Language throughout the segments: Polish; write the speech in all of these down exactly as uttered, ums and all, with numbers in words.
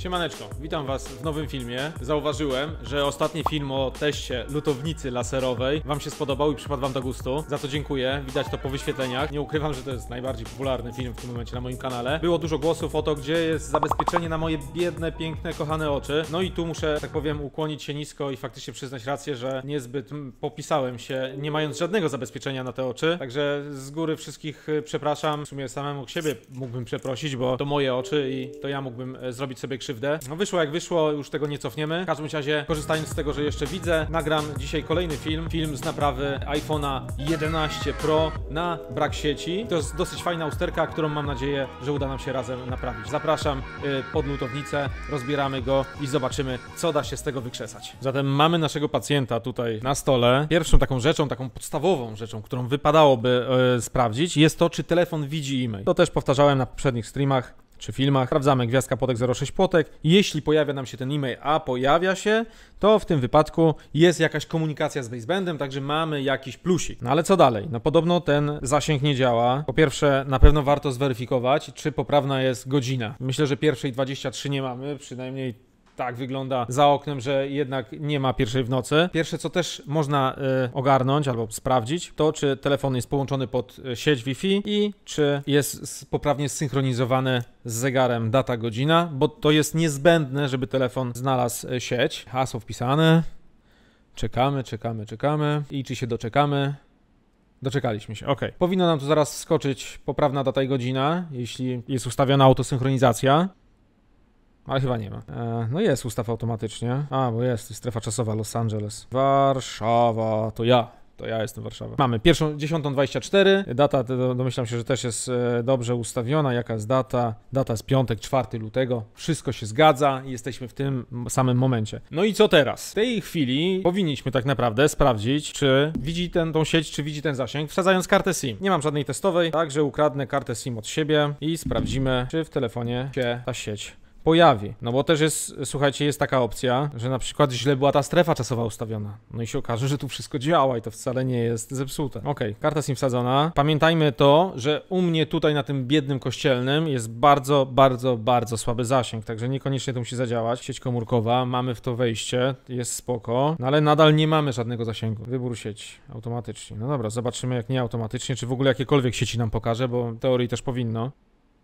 Siemaneczko, witam was w nowym filmie. Zauważyłem, że ostatni film o teście lutownicy laserowej wam się spodobał i przypadł wam do gustu. Za to dziękuję, widać to po wyświetleniach. Nie ukrywam, że to jest najbardziej popularny film w tym momencie na moim kanale. Było dużo głosów o to, gdzie jest zabezpieczenie na moje biedne, piękne, kochane oczy. No i tu muszę, tak powiem, ukłonić się nisko i faktycznie przyznać rację, że niezbyt popisałem się, nie mając żadnego zabezpieczenia na te oczy. Także z góry wszystkich przepraszam. W sumie samemu siebie mógłbym przeprosić, bo to moje oczy i to ja mógłbym zrobić sobie krzywdę. No wyszło jak wyszło, już tego nie cofniemy. W każdym razie, korzystając z tego, że jeszcze widzę, nagram dzisiaj kolejny film. Film z naprawy iPhone'a jedenaście Pro na brak sieci. To jest dosyć fajna usterka, którą mam nadzieję, że uda nam się razem naprawić. Zapraszam yy, pod lutownicę, rozbieramy go i zobaczymy, co da się z tego wykrzesać. Zatem mamy naszego pacjenta tutaj na stole. Pierwszą taką rzeczą, taką podstawową rzeczą, którą wypadałoby yy, sprawdzić, jest to, czy telefon widzi e-mail. To też powtarzałem na poprzednich streamach czy filmach. Sprawdzamy gwiazdka płotek zero sześć płotek. Jeśli pojawia nam się ten e-mail, a pojawia się, to w tym wypadku jest jakaś komunikacja z basebandem, także mamy jakiś plusik. No ale co dalej? No podobno ten zasięg nie działa. Po pierwsze, na pewno warto zweryfikować, czy poprawna jest godzina. Myślę, że pierwszej dwadzieścia trzy nie mamy, przynajmniej tak wygląda za oknem, że jednak nie ma pierwszej w nocy. Pierwsze, co też można y, ogarnąć albo sprawdzić, to czy telefon jest połączony pod sieć Wi-Fi i czy jest poprawnie zsynchronizowany z zegarem data, godzina, bo to jest niezbędne, żeby telefon znalazł sieć. Hasło wpisane. Czekamy, czekamy, czekamy. I czy się doczekamy? Doczekaliśmy się, ok. Powinno nam tu zaraz wskoczyć poprawna data i godzina, jeśli jest ustawiona autosynchronizacja. Ale chyba nie ma. E, no jest ustaw automatycznie. A, bo jest, jest strefa czasowa Los Angeles. Warszawa, to ja. To ja jestem Warszawa. Mamy pierwszą, dziesiątą dwadzieścia cztery. Data, to domyślam się, że też jest e, dobrze ustawiona. Jaka jest data? Data jest piątek, czwartego lutego. Wszystko się zgadza i jesteśmy w tym samym momencie. No i co teraz? W tej chwili powinniśmy tak naprawdę sprawdzić, czy widzi ten, tą sieć, czy widzi ten zasięg, wsadzając kartę SIM. Nie mam żadnej testowej, także ukradnę kartę SIM od siebie i sprawdzimy, czy w telefonie się ta sieć pojawi. No bo też jest, słuchajcie, jest taka opcja, że na przykład źle była ta strefa czasowa ustawiona. No i się okaże, że tu wszystko działa i to wcale nie jest zepsute. Ok, karta SIM wsadzona. Pamiętajmy to, że u mnie tutaj na tym biednym kościelnym jest bardzo, bardzo, bardzo słaby zasięg, także niekoniecznie to musi zadziałać. Sieć komórkowa, mamy w to wejście, jest spoko, no ale nadal nie mamy żadnego zasięgu. Wybór sieci automatycznie. No dobra, zobaczymy jak nie automatycznie, czy w ogóle jakiekolwiek sieci nam pokaże, bo w teorii też powinno.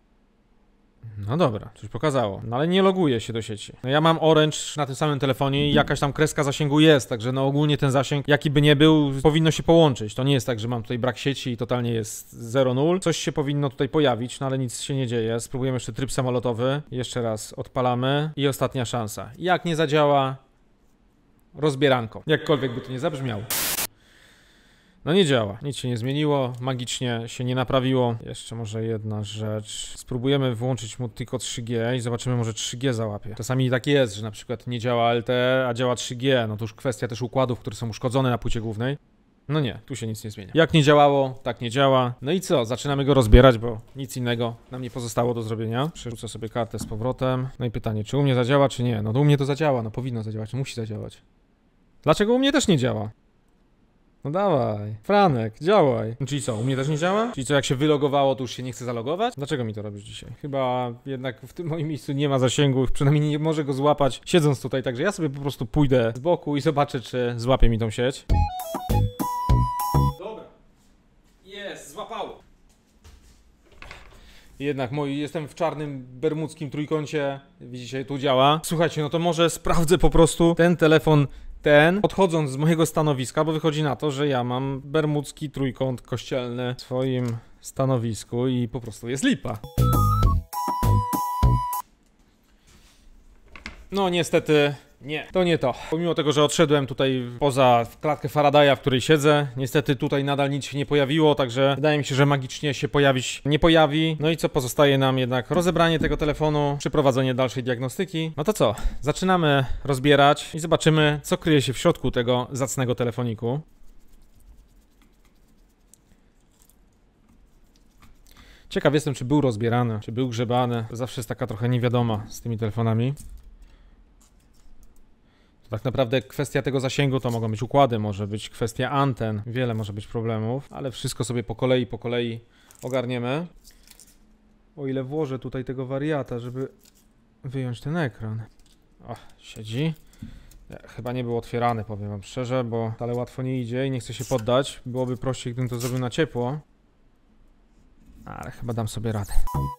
No dobra, coś pokazało, no ale nie loguje się do sieci. No ja mam Orange na tym samym telefonie i jakaś tam kreska zasięgu jest, także no ogólnie ten zasięg, jaki by nie był, powinno się połączyć. To nie jest tak, że mam tutaj brak sieci i totalnie jest zero nul. Coś się powinno tutaj pojawić, no ale nic się nie dzieje. Spróbujemy jeszcze tryb samolotowy. Jeszcze raz odpalamy i ostatnia szansa. Jak nie zadziała, rozbieranko. Jakkolwiek by to nie zabrzmiało. No nie działa, nic się nie zmieniło, magicznie się nie naprawiło. Jeszcze może jedna rzecz. Spróbujemy włączyć mu tylko trzy G i zobaczymy, może trzy G załapie. Czasami tak jest, że na przykład nie działa L T E, a działa trzy G. No to już kwestia też układów, które są uszkodzone na płycie głównej. No nie, tu się nic nie zmienia. Jak nie działało, tak nie działa. No i co? Zaczynamy go rozbierać, bo nic innego nam nie pozostało do zrobienia. Przerzucę sobie kartę z powrotem. No i pytanie, czy u mnie zadziała, czy nie? No to u mnie to zadziała, no powinno zadziałać, musi zadziałać. Dlaczego u mnie też nie działa? No dawaj, Franek, działaj. Czyli co, u mnie też nie działa? Czyli co, jak się wylogowało, to już się nie chce zalogować? Dlaczego mi to robisz dzisiaj? Chyba jednak w tym moim miejscu nie ma zasięgu, przynajmniej nie może go złapać siedząc tutaj, także ja sobie po prostu pójdę z boku i zobaczę, czy złapie mi tą sieć. Dobra. Jest, złapało. Jednak mój, jestem w czarnym bermudzkim trójkącie, widzicie, tu działa. Słuchajcie, no to może sprawdzę po prostu ten telefon ten, odchodząc z mojego stanowiska, bo wychodzi na to, że ja mam bermudzki trójkąt kościelny w swoim stanowisku i po prostu jest lipa. No niestety nie, to nie to. Pomimo tego, że odszedłem tutaj poza klatkę Faradaya, w której siedzę, niestety tutaj nadal nic się nie pojawiło, także wydaje mi się, że magicznie się pojawić nie pojawi. No i co pozostaje nam jednak? Rozebranie tego telefonu, przeprowadzenie dalszej diagnostyki. No to co? Zaczynamy rozbierać i zobaczymy, co kryje się w środku tego zacnego telefoniku. Ciekaw jestem, czy był rozbierany, czy był grzebany. To zawsze jest taka trochę niewiadoma z tymi telefonami. Tak naprawdę kwestia tego zasięgu to mogą być układy, może być kwestia anten, wiele może być problemów, ale wszystko sobie po kolei, po kolei ogarniemy. O ile włożę tutaj tego wariata, żeby wyjąć ten ekran. O, siedzi. Chyba nie był otwierany, powiem wam szczerze, bo wcale łatwo nie idzie i nie chcę się poddać. Byłoby prościej, gdybym to zrobił na ciepło. Ale chyba dam sobie radę.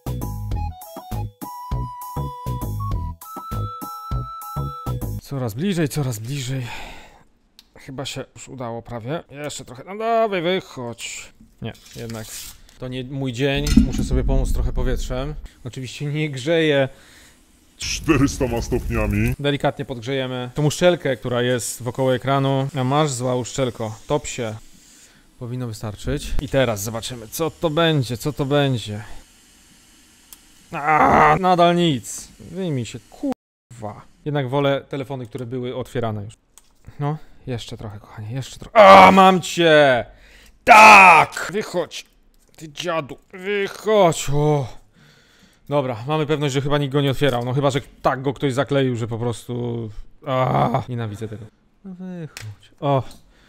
Coraz bliżej, coraz bliżej. Chyba się już udało prawie. Jeszcze trochę. No dawaj, wychodź. Nie, jednak to nie mój dzień. Muszę sobie pomóc trochę powietrzem. Oczywiście nie grzeję. czterystoma stopniami. Delikatnie podgrzejemy tą uszczelkę, która jest wokoło ekranu. A masz zła uszczelko. Top się. Powinno wystarczyć. I teraz zobaczymy, co to będzie, co to będzie. Aaaa, nadal nic. Wyjmij się, kurwa. Jednak wolę telefony, które były otwierane już. No, jeszcze trochę, kochanie, jeszcze trochę. A, mam cię! Tak! Wychodź, ty dziadu, wychodź! O. Dobra, mamy pewność, że chyba nikt go nie otwierał. No chyba, że tak go ktoś zakleił, że po prostu... A, nienawidzę tego. No wychodź. O.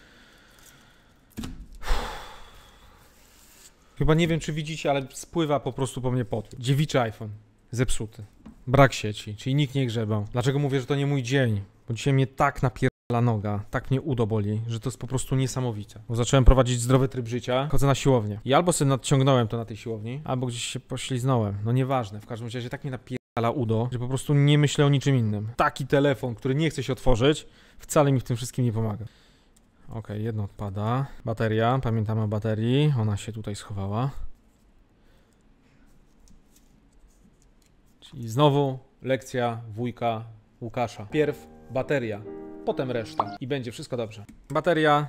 Chyba nie wiem, czy widzicie, ale spływa po prostu po mnie pot. Dziewiczy iPhone. Zepsuty. Brak sieci, czyli nikt nie grzebał. Dlaczego mówię, że to nie mój dzień? Bo dzisiaj mnie tak napierdala noga, tak mnie udo boli, że to jest po prostu niesamowite. Bo zacząłem prowadzić zdrowy tryb życia, chodzę na siłownię. I albo sobie nadciągnąłem to na tej siłowni, albo gdzieś się pośliznąłem. No nieważne, w każdym razie tak mnie napierdala udo, że po prostu nie myślę o niczym innym. Taki telefon, który nie chce się otworzyć, wcale mi w tym wszystkim nie pomaga. Okej, okay, jedno odpada. Bateria, pamiętamy o baterii, ona się tutaj schowała. Czyli znowu lekcja wujka Łukasza. Pierw bateria, potem reszta i będzie wszystko dobrze. Bateria.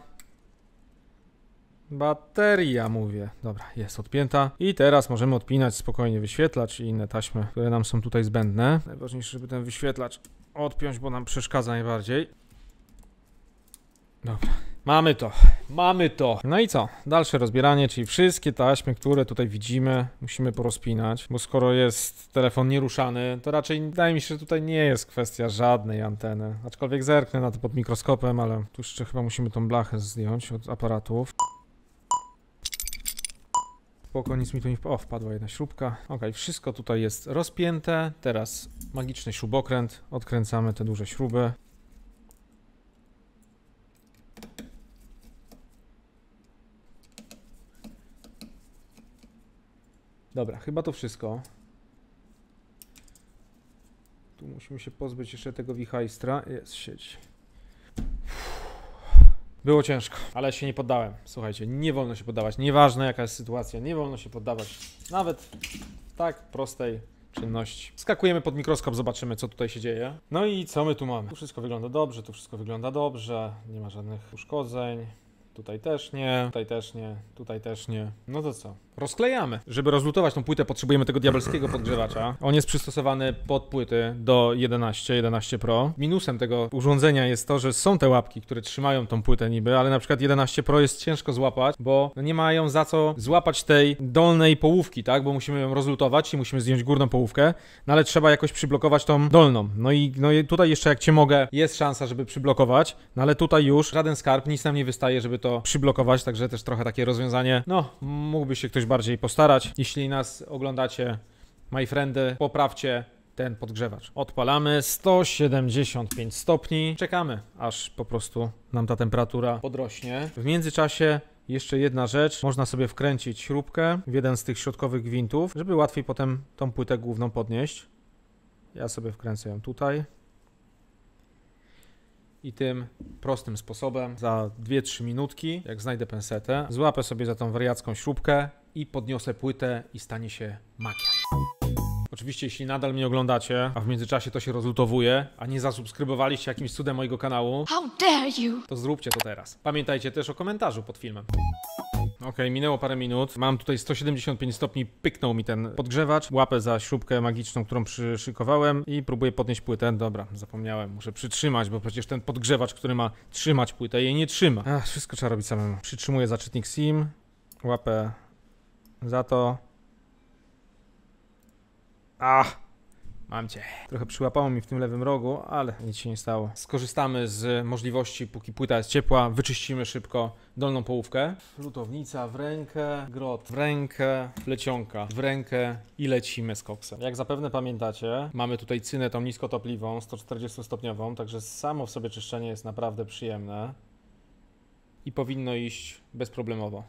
Bateria, mówię. Dobra, jest odpięta. I teraz możemy odpinać spokojnie wyświetlacz i inne taśmy, które nam są tutaj zbędne. Najważniejsze, żeby ten wyświetlacz odpiąć, bo nam przeszkadza najbardziej. Dobra. Mamy to, mamy to. No i co? Dalsze rozbieranie, czyli wszystkie taśmy, które tutaj widzimy, musimy porozpinać, bo skoro jest telefon nieruszany, to raczej wydaje mi się, że tutaj nie jest kwestia żadnej anteny. Aczkolwiek zerknę na to pod mikroskopem, ale tu jeszcze chyba musimy tą blachę zdjąć od aparatów. Spoko, nic mi tu nie wpadło. O, wpadła jedna śrubka. Ok, wszystko tutaj jest rozpięte. Teraz magiczny śrubokręt. Odkręcamy te duże śruby. Dobra, chyba to wszystko. Tu musimy się pozbyć jeszcze tego wichajstra. Jest sieć. Było ciężko, ale się nie poddałem. Słuchajcie, nie wolno się poddawać. Nieważne jaka jest sytuacja, nie wolno się poddawać. Nawet w tak prostej czynności. Skakujemy pod mikroskop, zobaczymy co tutaj się dzieje. No i co my tu mamy? Tu wszystko wygląda dobrze, tu wszystko wygląda dobrze. Nie ma żadnych uszkodzeń. Tutaj też nie, tutaj też nie, tutaj też nie. No to co? Rozklejamy. Żeby rozlutować tą płytę, potrzebujemy tego diabelskiego podgrzewacza. On jest przystosowany pod płyty do jedenaście, jedenaście Pro. Minusem tego urządzenia jest to, że są te łapki, które trzymają tą płytę niby, ale na przykład jedenaście Pro jest ciężko złapać, bo nie mają za co złapać tej dolnej połówki, tak? Bo musimy ją rozlutować i musimy zdjąć górną połówkę, no ale trzeba jakoś przyblokować tą dolną. No i, no i tutaj jeszcze jak cię mogę, jest szansa, żeby przyblokować, no ale tutaj już żaden skarb, nic nam nie wystaje, żeby to przyblokować, także też trochę takie rozwiązanie, no mógłby się ktoś bardziej postarać. Jeśli nas oglądacie, my friendy, poprawcie ten podgrzewacz. Odpalamy sto siedemdziesiąt pięć stopni. Czekamy, aż po prostu nam ta temperatura podrośnie. W międzyczasie jeszcze jedna rzecz. Można sobie wkręcić śrubkę w jeden z tych środkowych gwintów, żeby łatwiej potem tą płytę główną podnieść. Ja sobie wkręcę ją tutaj. I tym prostym sposobem za dwie trzy minutki, jak znajdę pensetę, złapę sobie za tą wariacką śrubkę i podniosę płytę i stanie się magia. Oczywiście jeśli nadal mnie oglądacie, a w międzyczasie to się rozlutowuje, a nie zasubskrybowaliście jakimś cudem mojego kanału, How dare you? to zróbcie to teraz. Pamiętajcie też o komentarzu pod filmem. Ok, minęło parę minut. Mam tutaj sto siedemdziesiąt pięć stopni, pyknął mi ten podgrzewacz. Łapę za śrubkę magiczną, którą przyszykowałem i próbuję podnieść płytę. Dobra, zapomniałem, muszę przytrzymać, bo przecież ten podgrzewacz, który ma trzymać płytę, jej nie trzyma. Ach, wszystko trzeba robić samemu. Przytrzymuję za czytnik SIM, łapę za to. Ach, Mam cię. Trochę przyłapało mi w tym lewym rogu, ale nic się nie stało. Skorzystamy z możliwości, póki płyta jest ciepła, wyczyścimy szybko dolną połówkę. Lutownica w rękę, grot w rękę, plecionka w rękę i lecimy z koksem. Jak zapewne pamiętacie, mamy tutaj cynę tą niskotopliwą, sto czterdziestostopniową, także samo w sobie czyszczenie jest naprawdę przyjemne i powinno iść bezproblemowo.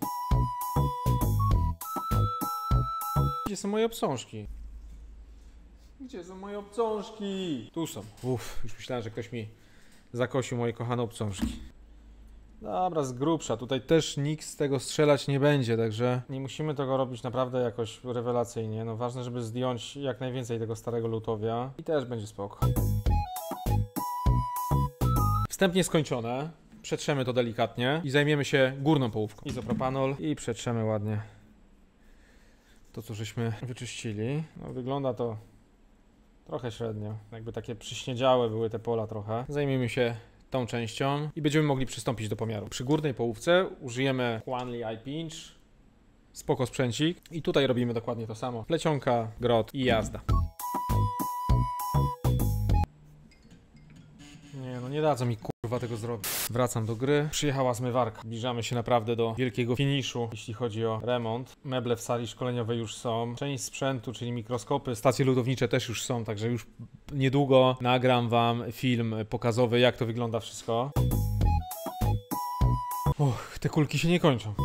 Gdzie są moje obsążki? Gdzie są moje obcążki? Tu są. Uff, już myślałem, że ktoś mi zakosił moje kochane obcążki. Dobra, z grubsza. Tutaj też nikt z tego strzelać nie będzie, także nie musimy tego robić naprawdę jakoś rewelacyjnie. No ważne, żeby zdjąć jak najwięcej tego starego lutowia i też będzie spoko. Wstępnie skończone. Przetrzemy to delikatnie i zajmiemy się górną połówką. Izopropanol i przetrzemy ładnie to, co żeśmy wyczyścili. No, wygląda to trochę średnio. Jakby takie przyśniedziałe były te pola trochę. Zajmiemy się tą częścią i będziemy mogli przystąpić do pomiaru. Przy górnej połówce użyjemy Huanli Eye Pinch. Spoko sprzęcik. I tutaj robimy dokładnie to samo. Plecionka, grot i jazda. Nie, no nie dadzą mi kurwa tego zrobić. Wracam do gry. Przyjechała zmywarka. Zbliżamy się naprawdę do wielkiego finiszu, jeśli chodzi o remont. Meble w sali szkoleniowej już są. Część sprzętu, czyli mikroskopy, stacje lutownicze też już są, także już niedługo nagram wam film pokazowy, jak to wygląda wszystko. Och, te kulki się nie kończą.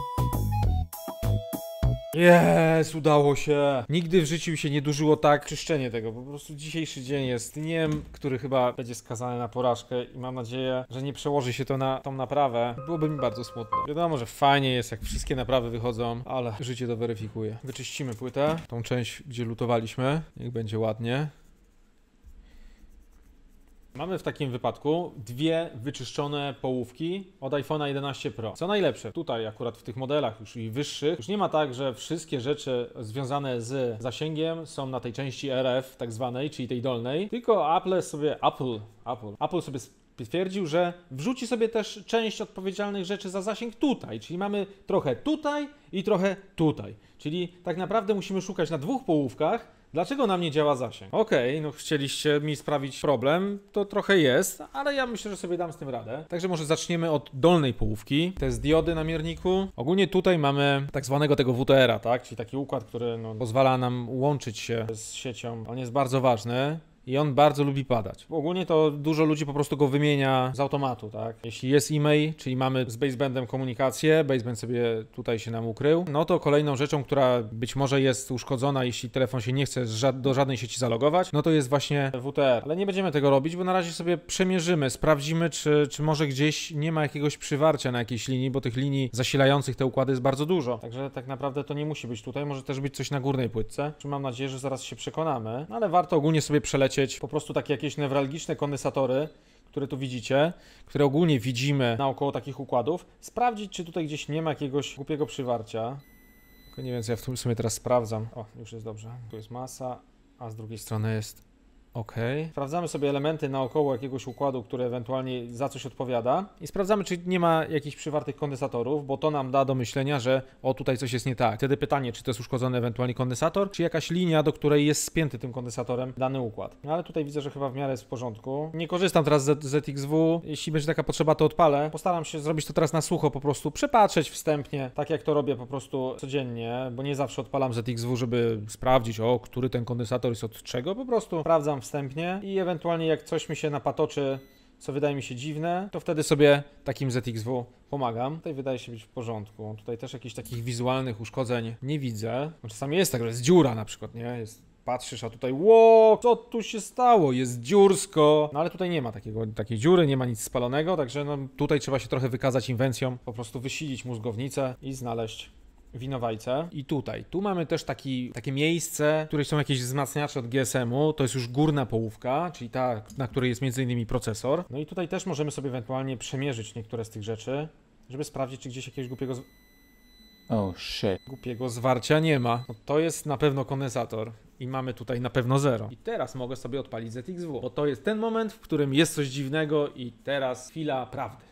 Jest, udało się. Nigdy w życiu się nie dłużyło tak czyszczenie tego. Po prostu dzisiejszy dzień jest dniem, który chyba będzie skazany na porażkę i mam nadzieję, że nie przełoży się to na tą naprawę. Byłoby mi bardzo smutno. Wiadomo, że fajnie jest, jak wszystkie naprawy wychodzą, ale życie to weryfikuje. Wyczyścimy płytę, tą część, gdzie lutowaliśmy. Niech będzie ładnie. Mamy w takim wypadku dwie wyczyszczone połówki od iPhone'a jedenaście Pro. Co najlepsze, tutaj akurat w tych modelach już i wyższych, już nie ma tak, że wszystkie rzeczy związane z zasięgiem są na tej części R F tak zwanej, czyli tej dolnej, tylko Apple sobie, Apple, Apple, Apple sobie stwierdził, że wrzuci sobie też część odpowiedzialnych rzeczy za zasięg tutaj, czyli mamy trochę tutaj i trochę tutaj. Czyli tak naprawdę musimy szukać na dwóch połówkach. Dlaczego nam nie działa zasięg? Okej, okay, no chcieliście mi sprawić problem, to trochę jest, ale ja myślę, że sobie dam z tym radę. Także może zaczniemy od dolnej połówki. To jest diody na mierniku. Ogólnie tutaj mamy tak zwanego tego W T R-a, tak? Czyli taki układ, który no, pozwala nam łączyć się z siecią. On jest bardzo ważny. I on bardzo lubi padać. Ogólnie to dużo ludzi po prostu go wymienia z automatu, tak? Jeśli jest e-mail, czyli mamy z basebandem komunikację, baseband sobie tutaj się nam ukrył, no to kolejną rzeczą, która być może jest uszkodzona, jeśli telefon się nie chce do żadnej sieci zalogować, no to jest właśnie W T R. Ale nie będziemy tego robić, bo na razie sobie przemierzymy, sprawdzimy, czy, czy może gdzieś nie ma jakiegoś przywarcia na jakiejś linii, bo tych linii zasilających te układy jest bardzo dużo. Także tak naprawdę to nie musi być tutaj, może też być coś na górnej płytce. Mam nadzieję, że zaraz się przekonamy, no ale warto ogólnie sobie przelecieć po prostu takie jakieś newralgiczne kondensatory, które tu widzicie, które ogólnie widzimy naokoło takich układów, sprawdzić, czy tutaj gdzieś nie ma jakiegoś głupiego przywarcia. Tylko nie wiem, co ja w sumie teraz sprawdzam. O, już jest dobrze. Tu jest masa, a z drugiej strony jest OK. Sprawdzamy sobie elementy naokoło jakiegoś układu, który ewentualnie za coś odpowiada i sprawdzamy, czy nie ma jakichś przywartych kondensatorów, bo to nam da do myślenia, że o, tutaj coś jest nie tak. Wtedy pytanie, czy to jest uszkodzony ewentualnie kondensator, czy jakaś linia, do której jest spięty tym kondensatorem dany układ. No, ale tutaj widzę, że chyba w miarę jest w porządku. Nie korzystam teraz z Z X W. Jeśli będzie taka potrzeba, to odpalę. Postaram się zrobić to teraz na sucho, po prostu przepatrzeć wstępnie, tak jak to robię po prostu codziennie, bo nie zawsze odpalam Z X W, żeby sprawdzić, o, który ten kondensator jest od czego. Po prostu sprawdzam wstępnie i ewentualnie jak coś mi się napatoczy, co wydaje mi się dziwne, to wtedy sobie takim Z X W pomagam. Tutaj wydaje się być w porządku. Tutaj też jakichś takich wizualnych uszkodzeń nie widzę. Czasami jest tak, że jest dziura na przykład, nie? Jest, patrzysz, a tutaj ło, co tu się stało? Jest dziursko. No ale tutaj nie ma takiego, takiej dziury, nie ma nic spalonego, także no, tutaj trzeba się trochę wykazać inwencją, po prostu wysilić mózgownicę i znaleźć winowajcę. I tutaj, tu mamy też taki, takie miejsce, w której są jakieś wzmacniacze od G S M-u, to jest już górna połówka, czyli ta, na której jest między innymi procesor. No i tutaj też możemy sobie ewentualnie przemierzyć niektóre z tych rzeczy, żeby sprawdzić, czy gdzieś jakiegoś głupiego z... Oh shit. Głupiego zwarcia nie ma. No to jest na pewno kondensator i mamy tutaj na pewno zero. I teraz mogę sobie odpalić Z X W, bo to jest ten moment, w którym jest coś dziwnego i teraz chwila prawdy.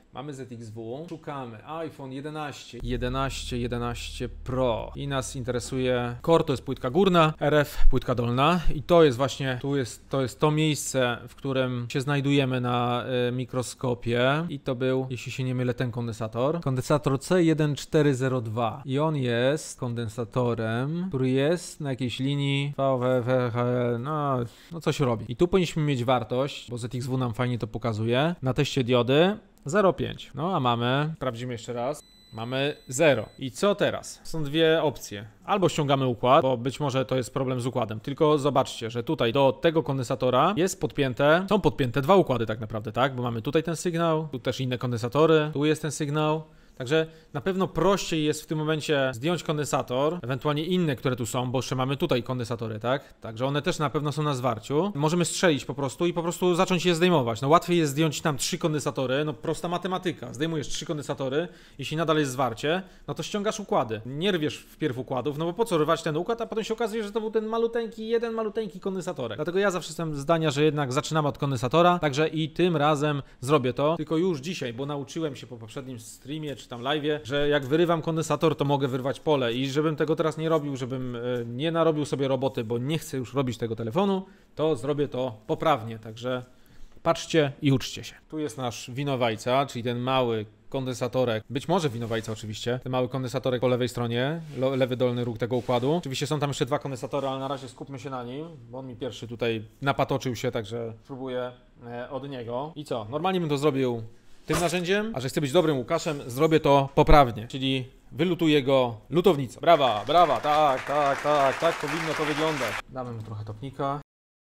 Mamy Z X W, szukamy iPhone jedenaście, jedenaście, jedenaście Pro i nas interesuje Core, to jest płytka górna, R F płytka dolna i to jest właśnie, tu jest, to jest to miejsce, w którym się znajdujemy na y, mikroskopie i to był, jeśli się nie mylę, ten kondensator. Kondensator C jeden cztery zero dwa i on jest kondensatorem, który jest na jakiejś linii V V V H L, no, no coś robi. I tu powinniśmy mieć wartość, bo Z X W nam fajnie to pokazuje, na teście diody zero przecinek pięć. No a mamy, sprawdzimy jeszcze raz, mamy zero. I co teraz? Są dwie opcje. Albo ściągamy układ, bo być może to jest problem z układem. Tylko zobaczcie, że tutaj do tego kondensatora jest podpięte, są podpięte dwa układy tak naprawdę, tak? Bo mamy tutaj ten sygnał, tu też inne kondensatory, tu jest ten sygnał. Także na pewno prościej jest w tym momencie zdjąć kondensator, ewentualnie inne, które tu są, bo jeszcze mamy tutaj kondensatory, tak? Także one też na pewno są na zwarciu. Możemy strzelić po prostu i po prostu zacząć je zdejmować. No łatwiej jest zdjąć tam trzy kondensatory, no prosta matematyka. Zdejmujesz trzy kondensatory, jeśli nadal jest zwarcie, no to ściągasz układy. Nie rwiesz wpierw układów, no bo po co rwać ten układ, a potem się okazuje, że to był ten maluteńki, jeden maluteńki kondensatorek. Dlatego ja zawsze jestem zdania, że jednak zaczynamy od kondensatora, także i tym razem zrobię to, tylko już dzisiaj, bo nauczyłem się po poprzednim streamie, czy tam live'ie, że jak wyrywam kondensator, to mogę wyrwać pole i żebym tego teraz nie robił, żebym y, nie narobił sobie roboty, bo nie chcę już robić tego telefonu, to zrobię to poprawnie, także patrzcie i uczcie się. Tu jest nasz winowajca, czyli ten mały kondensatorek, być może winowajca oczywiście, ten mały kondensatorek po lewej stronie, lewy dolny róg tego układu. Oczywiście są tam jeszcze dwa kondensatory, ale na razie skupmy się na nim, bo on mi pierwszy tutaj napatoczył się, także spróbuję e, od niego. I co? Normalnie bym to zrobił tym narzędziem, a że chcę być dobrym Łukaszem, zrobię to poprawnie, czyli wylutuję go lutownicą. Brawa, brawa, tak, tak, tak, tak powinno to wyglądać. Damy mu trochę topnika.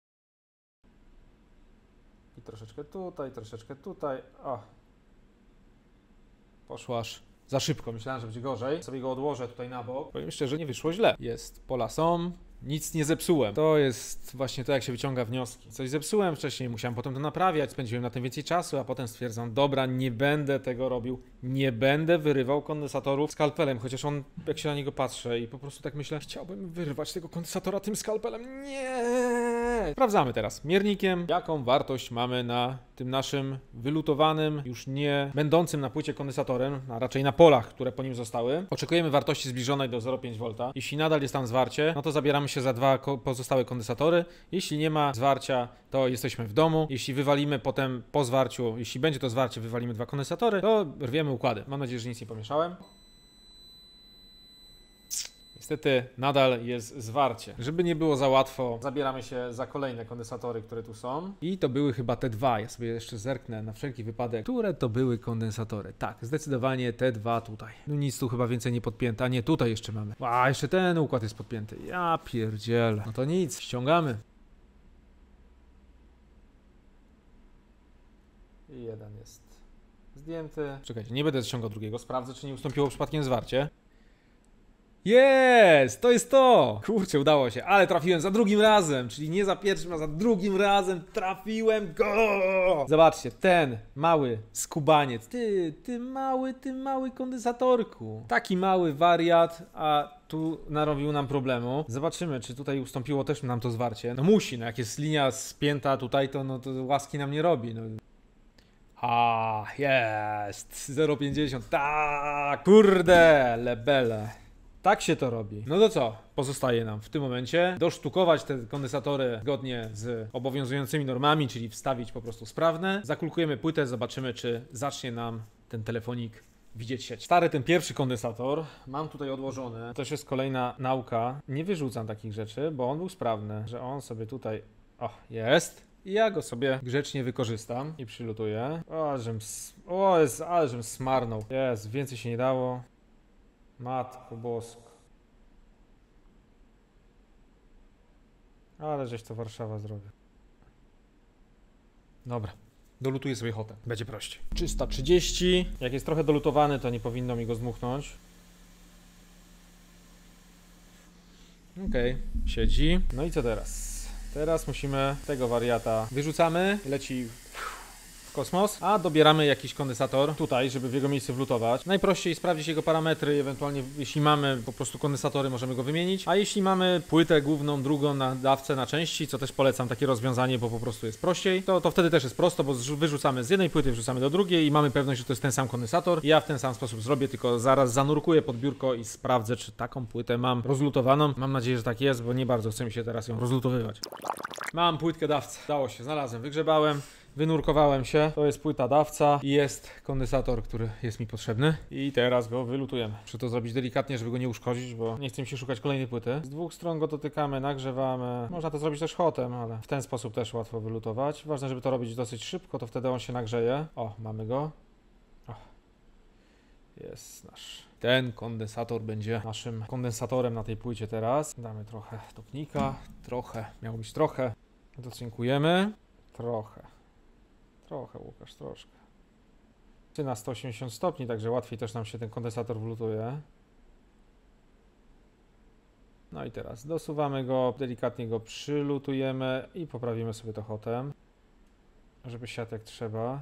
I troszeczkę tutaj, troszeczkę tutaj. O. Poszło aż za szybko, myślałem, że będzie gorzej. Sobie go odłożę tutaj na bok. Powiem szczerze, nie wyszło źle. Jest, pola są. Nic nie zepsułem. To jest właśnie to, jak się wyciąga wnioski. Coś zepsułem wcześniej, musiałem potem to naprawiać, spędziłem na tym więcej czasu, a potem stwierdzam, dobra, nie będę tego robił, nie będę wyrywał kondensatorów skalpelem, chociaż on, jak się na niego patrzę i po prostu tak myślę, chciałbym wyrwać tego kondensatora tym skalpelem. Nie! Sprawdzamy teraz miernikiem, jaką wartość mamy na tym naszym wylutowanym, już nie będącym na płycie kondensatorem, a raczej na polach, które po nim zostały. Oczekujemy wartości zbliżonej do zero przecinek pięć wolta. Jeśli nadal jest tam zwarcie, no to zabieramy się za dwa pozostałe kondensatory. Jeśli nie ma zwarcia, to jesteśmy w domu. Jeśli wywalimy potem po zwarciu, jeśli będzie to zwarcie, wywalimy dwa kondensatory, to rwiemy układy. Mam nadzieję, że nic nie pomieszałem. Niestety nadal jest zwarcie. Żeby nie było za łatwo, zabieramy się za kolejne kondensatory, które tu są. I to były chyba te dwa. Ja sobie jeszcze zerknę na wszelki wypadek, które to były kondensatory. Tak, zdecydowanie te dwa tutaj. No nic tu chyba więcej nie podpięte. A nie, tutaj jeszcze mamy. A, jeszcze ten układ jest podpięty. Ja pierdzielę. No to nic, ściągamy. I jeden jest zdjęty. Czekajcie, nie będę ściągał drugiego. Sprawdzę, czy nie ustąpiło przypadkiem zwarcie. Jest! To jest to! Kurczę, udało się, ale trafiłem za drugim razem, czyli nie za pierwszym, a za drugim razem trafiłem go! Zobaczcie, ten mały skubaniec, ty, ty mały, ty mały kondensatorku. Taki mały wariat, a tu narobił nam problemu. Zobaczymy, czy tutaj ustąpiło też nam to zwarcie. No musi, no jak jest linia spięta tutaj, to, no, to łaski nam nie robi. No. A, jest! zero przecinek pięćdziesiąt, tak! Kurde, lebele. Tak się to robi. No to co? Pozostaje nam w tym momencie dosztukować te kondensatory zgodnie z obowiązującymi normami, czyli wstawić po prostu sprawne. Zakulkujemy płytę, zobaczymy, czy zacznie nam ten telefonik widzieć sieć. Stary ten pierwszy kondensator mam tutaj odłożony. To też jest kolejna nauka. Nie wyrzucam takich rzeczy, bo on był sprawny, że on sobie tutaj... O, jest. I ja go sobie grzecznie wykorzystam i przylutuję. O, żem... O, jest, ale żem smarnął. Jest, więcej się nie dało. Matko bosko. Ale żeś to Warszawa zrobił. Dobra. Dolutuję sobie hotę. Będzie prościej. trzysta trzydzieści. Jak jest trochę dolutowany, to nie powinno mi go zdmuchnąć. Okej. Okay. Siedzi. No i co teraz? Teraz musimy tego wariata wyrzucamy. Leci kosmos, a dobieramy jakiś kondensator tutaj, żeby w jego miejsce wlutować. Najprościej sprawdzić jego parametry, ewentualnie jeśli mamy po prostu kondensatory, możemy go wymienić, a jeśli mamy płytę główną, drugą na dawce na części, co też polecam takie rozwiązanie, bo po prostu jest prościej, to, to wtedy też jest prosto, bo wyrzucamy z jednej płyty, wrzucamy do drugiej i mamy pewność, że to jest ten sam kondensator. Ja w ten sam sposób zrobię, tylko zaraz zanurkuję pod biurko i sprawdzę, czy taką płytę mam rozlutowaną. Mam nadzieję, że tak jest, bo nie bardzo chce mi się teraz ją rozlutowywać. Mam płytkę dawcy. Dało się, znalazłem, wygrzebałem, wynurkowałem się. To jest płyta dawca i jest kondensator, który jest mi potrzebny. I teraz go wylutujemy. Muszę to zrobić delikatnie, żeby go nie uszkodzić, bo nie chcę mi się szukać kolejnej płyty. Z dwóch stron go dotykamy, nagrzewamy. Można to zrobić też hotem, ale w ten sposób też łatwo wylutować. Ważne, żeby to robić dosyć szybko, to wtedy on się nagrzeje. O, mamy go. O. Jest nasz. Ten kondensator będzie naszym kondensatorem na tej płycie teraz. Damy trochę topnika, trochę, miało być trochę. Docinkujemy. Trochę. Trochę, Łukasz, troszkę. Na sto osiemdziesiąt stopni, także łatwiej też nam się ten kondensator wlutuje. No i teraz dosuwamy go, delikatnie go przylutujemy i poprawimy sobie to hotem, żeby siadł jak trzeba.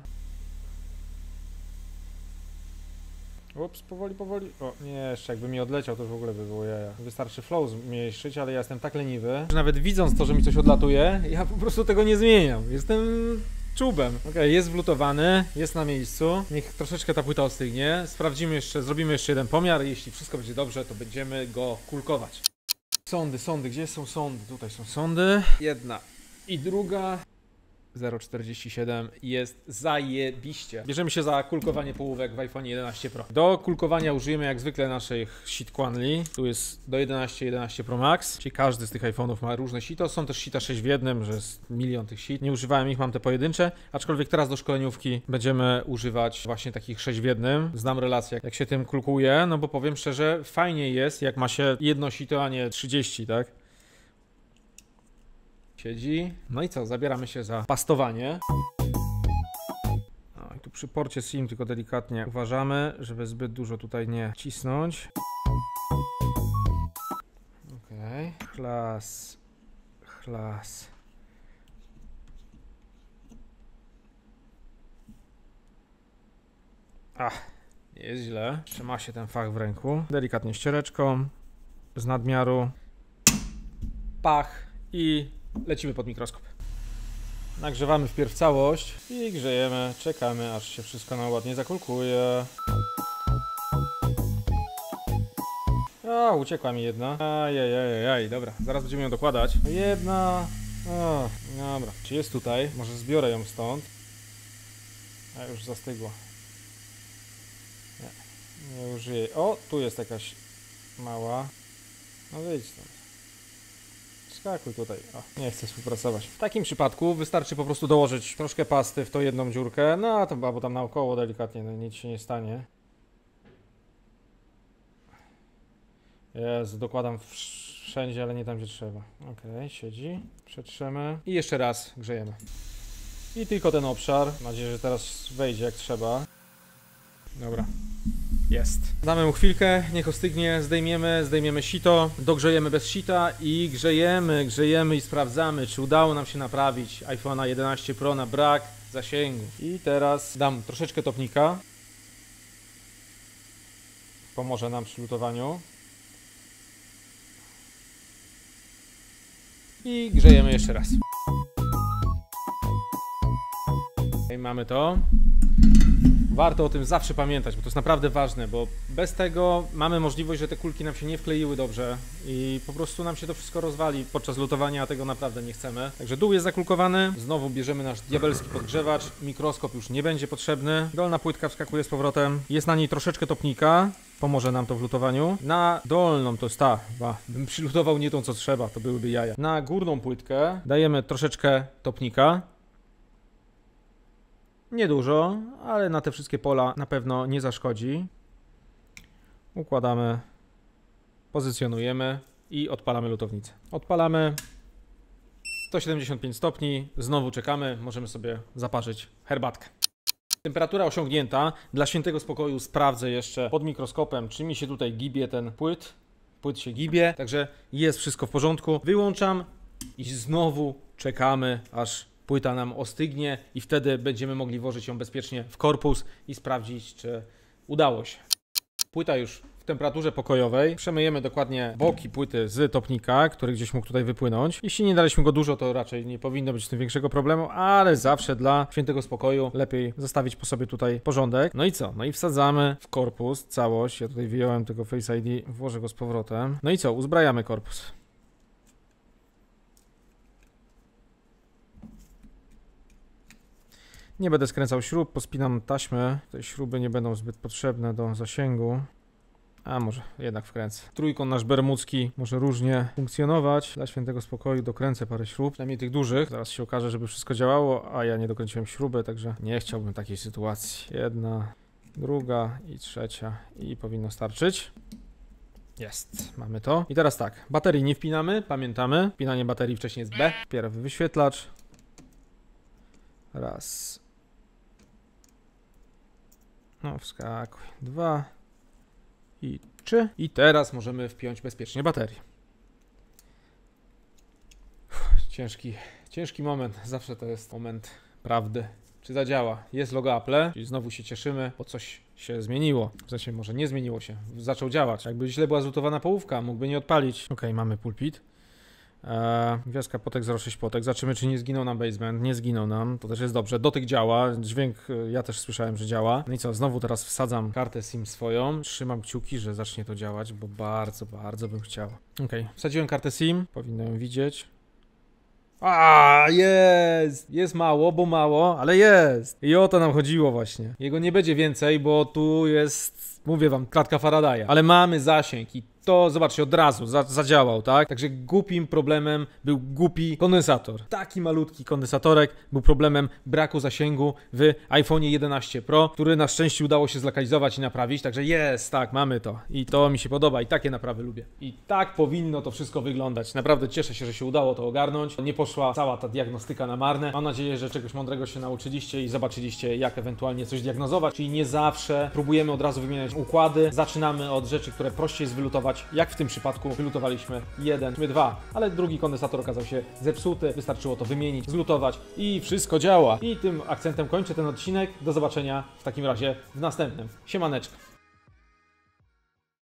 Ups, powoli, powoli. O, nie, jeszcze jakby mi odleciał, to w ogóle by było jaja. Wystarczy flow zmniejszyć, ale ja jestem tak leniwy, że nawet widząc to, że mi coś odlatuje, ja po prostu tego nie zmieniam. Jestem czubem. Ok, jest wlutowany, jest na miejscu. Niech troszeczkę ta płyta ostygnie. Sprawdzimy jeszcze, zrobimy jeszcze jeden pomiar. Jeśli wszystko będzie dobrze, to będziemy go kulkować. Sondy, sondy, gdzie są sondy? Tutaj są sondy. Jedna i druga. zero przecinek czterdzieści siedem jest zajebiście. Bierzemy się za kulkowanie połówek w iPhone jedenaście Pro. Do kulkowania użyjemy jak zwykle naszych sheet Quanli. Tu jest do jedenaście, jedenaście Pro Max, czyli każdy z tych iPhone'ów ma różne sito. Są też sita sześć w jednym, że jest milion tych sit. Nie używałem ich, mam te pojedyncze, aczkolwiek teraz do szkoleniówki będziemy używać właśnie takich sześć w jednym. Znam relację, jak się tym kulkuje, no bo powiem szczerze, fajnie jest, jak ma się jedno sito, a nie trzydzieści, tak? Siedzi. No i co? Zabieramy się za pastowanie. No i tu przy porcie SIM tylko delikatnie uważamy, żeby zbyt dużo tutaj nie cisnąć. Okej. Okay. Chlas. Chlas. Ach, nie jest źle. Trzyma się ten fach w ręku. Delikatnie ściereczką. Z nadmiaru. Pach. I lecimy pod mikroskop. Nagrzewamy wpierw całość i grzejemy, czekamy aż się wszystko nam ładnie zakulkuje. A, uciekła mi jedna. Ajajajaj, dobra, zaraz będziemy ją dokładać. Jedna. O, dobra, czy jest tutaj? Może zbiorę ją stąd. A już zastygła. Nie, nie użyję. O, tu jest jakaś mała. No wyjdź stąd. Skakuj tutaj. O, nie chcę współpracować. W takim przypadku wystarczy po prostu dołożyć troszkę pasty w tą jedną dziurkę, no a to albo tam naokoło delikatnie, no nic się nie stanie. Jezu, dokładam wszędzie, ale nie tam, gdzie trzeba. Ok, siedzi. Przetrzemy. I jeszcze raz grzejemy. I tylko ten obszar. Mam nadzieję, że teraz wejdzie jak trzeba. Dobra. Jest. Damy mu chwilkę, niech ostygnie, zdejmiemy, zdejmiemy sito, dogrzejemy bez sita i grzejemy, grzejemy i sprawdzamy, czy udało nam się naprawić iPhone'a jedenaście Pro na brak zasięgu. I teraz dam troszeczkę topnika. Pomoże nam przy lutowaniu. I grzejemy jeszcze raz. I mamy to. Warto o tym zawsze pamiętać, bo to jest naprawdę ważne, bo bez tego mamy możliwość, że te kulki nam się nie wkleiły dobrze i po prostu nam się to wszystko rozwali podczas lutowania, a tego naprawdę nie chcemy. Także dół jest zakulkowany, znowu bierzemy nasz diabelski podgrzewacz, mikroskop już nie będzie potrzebny, dolna płytka wskakuje z powrotem, jest na niej troszeczkę topnika, pomoże nam to w lutowaniu. Na dolną to jest ta, ba, bym przylutował nie tą co trzeba, to byłyby jaja. Na górną płytkę dajemy troszeczkę topnika. Niedużo, ale na te wszystkie pola na pewno nie zaszkodzi. Układamy, pozycjonujemy i odpalamy lutownicę. Odpalamy sto siedemdziesiąt pięć stopni, znowu czekamy, możemy sobie zaparzyć herbatkę. Temperatura osiągnięta. Dla świętego spokoju sprawdzę jeszcze pod mikroskopem, czy mi się tutaj gibie ten płyt. Płyt się gibie, także jest wszystko w porządku. Wyłączam i znowu czekamy, aż płyta nam ostygnie i wtedy będziemy mogli włożyć ją bezpiecznie w korpus i sprawdzić, czy udało się. Płyta już w temperaturze pokojowej. Przemyjemy dokładnie boki płyty z topnika, który gdzieś mógł tutaj wypłynąć. Jeśli nie daliśmy go dużo, to raczej nie powinno być z tym większego problemu, ale zawsze dla świętego spokoju lepiej zostawić po sobie tutaj porządek. No i co? No i wsadzamy w korpus całość. Ja tutaj wyjąłem tego Face I D, włożę go z powrotem. No i co? Uzbrajamy korpus. Nie będę skręcał śrub, pospinam taśmę. Te śruby nie będą zbyt potrzebne do zasięgu. A może jednak wkręcę. Trójkąt nasz bermudzki może różnie funkcjonować. Dla świętego spokoju dokręcę parę śrub, przynajmniej tych dużych. Zaraz się okaże, żeby wszystko działało, a ja nie dokręciłem śruby, także nie chciałbym takiej sytuacji. Jedna, druga i trzecia i powinno starczyć. Jest, mamy to. I teraz tak, baterii nie wpinamy, pamiętamy. Wpinanie baterii wcześniej jest B. Pierw wyświetlacz. Raz. No, wskakuj. Dwa. I trzy. I teraz możemy wpiąć bezpiecznie baterię. Uff, ciężki, ciężki moment. Zawsze to jest moment prawdy. Czy zadziała? Jest logo Apple, czyli znowu się cieszymy, bo coś się zmieniło. W sensie może nie zmieniło się. Zaczął działać. Jakby źle była zlutowana połówka, mógłby nie odpalić. Ok, mamy pulpit. Eee, gwiazdka potek zero sześć potek. Zobaczymy, czy nie zginął nam basement. Nie zginął nam, to też jest dobrze. Dotyk działa, dźwięk ja też słyszałem, że działa. No i co, znowu teraz wsadzam kartę SIM swoją. Trzymam kciuki, że zacznie to działać, bo bardzo, bardzo bym chciał. Ok, wsadziłem kartę SIM, powinno ją widzieć. A, jest! Jest mało, bo mało, ale jest! I o to nam chodziło właśnie. Jego nie będzie więcej, bo tu jest, mówię wam, klatka Faradaya. Ale mamy zasięg i to, zobaczcie, od razu za, zadziałał, tak? Także głupim problemem był głupi kondensator. Taki malutki kondensatorek był problemem braku zasięgu w iPhone jedenaście Pro, który na szczęście udało się zlokalizować i naprawić. Także jest, tak, mamy to. I to mi się podoba i takie naprawy lubię. I tak powinno to wszystko wyglądać. Naprawdę cieszę się, że się udało to ogarnąć. Nie poszła cała ta diagnostyka na marne. Mam nadzieję, że czegoś mądrego się nauczyliście i zobaczyliście, jak ewentualnie coś diagnozować. Czyli nie zawsze próbujemy od razu wymieniać układy. Zaczynamy od rzeczy, które prościej jest wylutować. Jak w tym przypadku wylutowaliśmy jeden, czy dwa, ale drugi kondensator okazał się zepsuty, wystarczyło to wymienić, zlutować i wszystko działa. I tym akcentem kończę ten odcinek. Do zobaczenia w takim razie w następnym. Siemaneczko.